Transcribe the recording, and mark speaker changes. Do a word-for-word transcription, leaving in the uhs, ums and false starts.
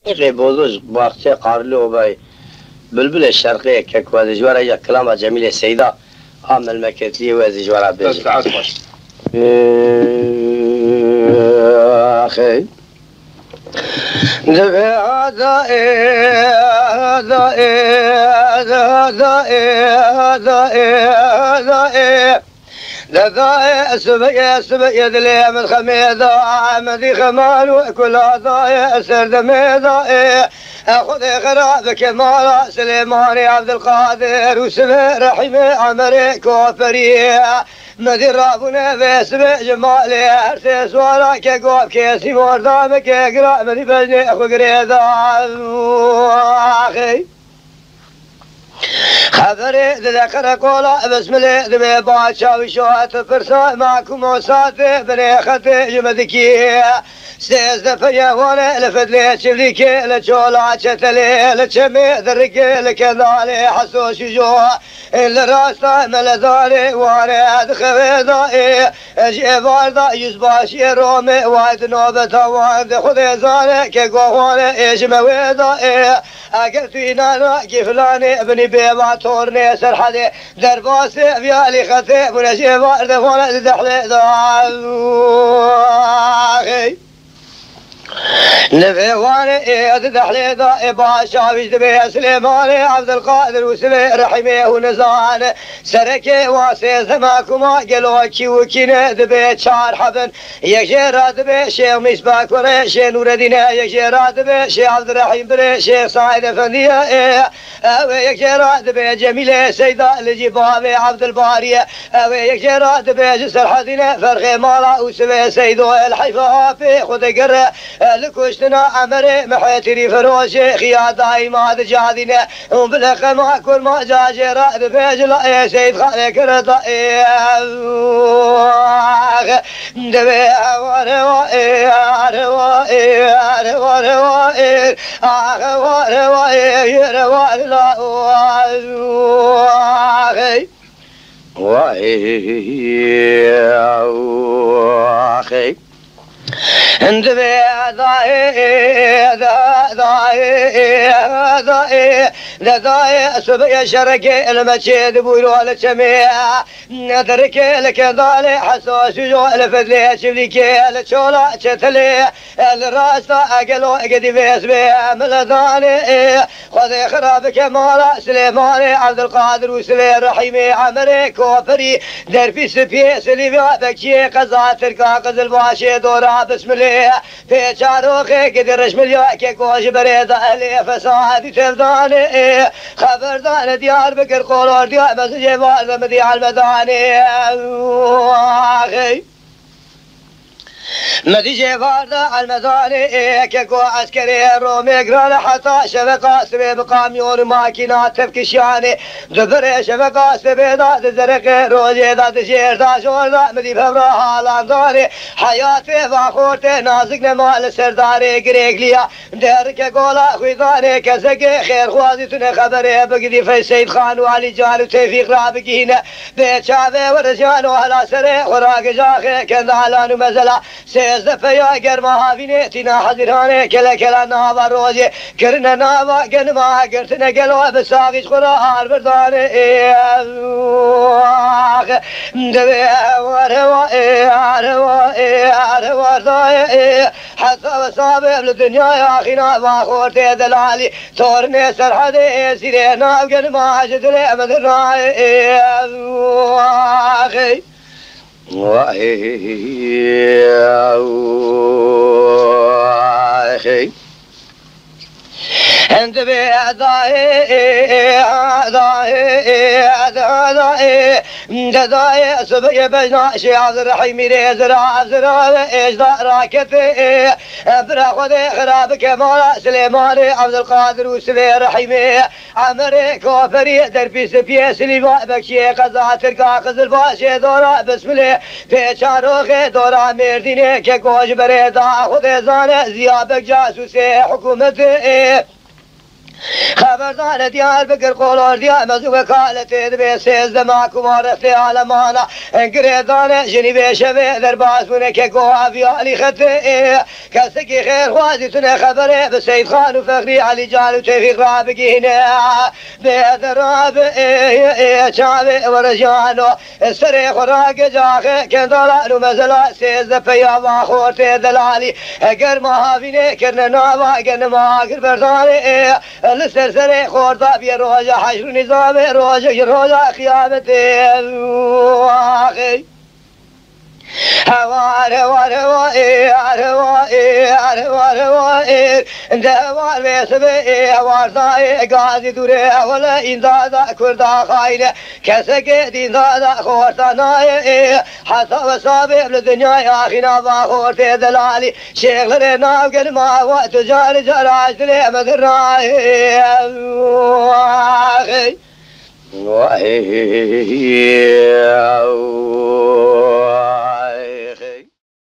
Speaker 1: إيه بوزوج باقي قارلو باي بلبل الشرقية ككواد جوارا يا كلام جميل السيدة عمل مكتلي وازي جوارا بيجي
Speaker 2: بس تعال خوش
Speaker 1: أخي هذا إيه هذا إيه هذا إيه هذا إيه هذا إيه ذا سبي سبي ذلي من خميذا عمدي خمال وكل هذا سرد ميذا أخذ خرابك مالا سليماني عبد القادر وسبي رحيم عمري كوفري مدير رابنا بسبي جمالي أرسي سوالك قوب كيسي موردامك اقرأ مدي بجني أخو قريذا أخي خبري ذكر قولا بسم الله ذبي باشا وشوات فرسا معكم وساتي بريختي جمدكي سيز دفيا وانا لفدلي شبليكي لجولا شتلي لجمي ذرقي لكذالي حسوش جوا اللي راستا ملذالي وانا ادخل ضائي اجي باردا يزباشي رومي وايد نوبتا وايد خذي زالي كيقواني ايش مويضائي اقلتي نانا كيفلاني ابني بيبا تورني سرحدي درباسي بيالي خطي ونجي بارد وانا دحلي ضاخي نبي وانا ايه دحلي ضاي باشا بيجدبي سليماني عبد القادر وسبي رحمي ونزان سركي واسي زماكما قلوكي وكينا دبي شار حبن يكجير دبي شيخ مصباح وري شيخ نور الدين يكجير دبي شيخ عبد الرحيم بري شيخ سعيد افنديه ايه او يكجير دبي جميله سيده الجبابي عبد الباري او يكجير دبي جسر حدينه فرخي مالا وسبي سيدو الحيفا في خذ قره لكشتنا أمري محيتري فروشي خيا دايما دجادينا وبلغ ما كل ما جاجرا دبيج لا يا سيد خالك رضائي دبي ورواي رواي رواي اخ ورواي رواي لا واخي واخي انت ذاي ذا ذاي ذاي ذاي سبي شركي المشيد بولو الجميع ندرك لك ذالي حسوس جو الفدلي شبليكي الشولا شتلي الراس اقلو قدي بيسبي ملذاني خذي خرابك مالا سليماني عبد القادر وسلي رحيمي عمري كوفري درفي سبي سليمي بكي قزا تركا قزل باشي دورا بسم الله في شاروخي قدر رشمليا كي كوش بريد أهلي فسادي تفضاني خبردان ديار بكر قولور ديار بس جبال مديع المداني أخي نتيجة فارده المزاري كيكو عسكري رومي قرال حتى شبكة سبي بقاميون ماكينات تفكشياني دبر شبكة سبي داد زرق روزي داد شير دا شور دا مدي ببرا حالان داري حياتي فاخورتي نازق نمال سرداري قريقليا دير كيكولا خويداني كزقي خير خوازي تنه خبري بقدي في سيد خان وعلي جان وتوفيق رابقينا بيت شابي ورجان وهلا سري وراق جاخي كندالان ومزلا سيز دفيا قرما هافيني تنا حذراني كلا كلا نابا روزي كرنا نابا قنما قرتنا قلوا بساقش قرآن برداني دبي ورواي رواي رواي حتى وصابي بالدنيا يا أخي نابا خورتي دلالي تورني سرحدي سيرينا قنما جدري مدرناي أخي واخي انت بأعضائي أعضائي أعضائي دضائي سبي بجناشي عبد الرحيم ريزرا زرا ايش راكتي براخذي خرابك مولا سليماني عبد القادر وسلي رحيمي عمري كوفري دربي سبي سليما بكشي قزا تركا قزل باشي دورا بسم الله في شاروخي دورا مرديني كيكوش بريدا خذي زاني زيابك جاسوسي حكومتي خبردار دیار بگر قولار دیار مزو وکالت دبی سیزده ماکو معرفی عالمانا انگریزان جنی بشوه در بازمونه که گوهاوی علی خطه کسی که خیر خوازی تونه خبره به سید خان و فخری علی جان و توفیق را بگینه به دراب چاوه و رجانو سر خوراک جاخه کندالا و مزلا سیزده پیام خورت دلالی اگر محاوینه کرن ناوا اگر نماگر بردانه لسر سر خورده بی روژه حشر نظام روژه روژه قیامت آخی هوار هوار هوار هوار هوار هوار دوار بسبه هوار دای گازی دوره ولا این دادا کردا خایله کسی که دین دادا خورتا نای حساب حساب لدنیای آخینا با خورت دلالی شیخ لره ناو گل ما و تجار جراج دلی مدرای آخی وای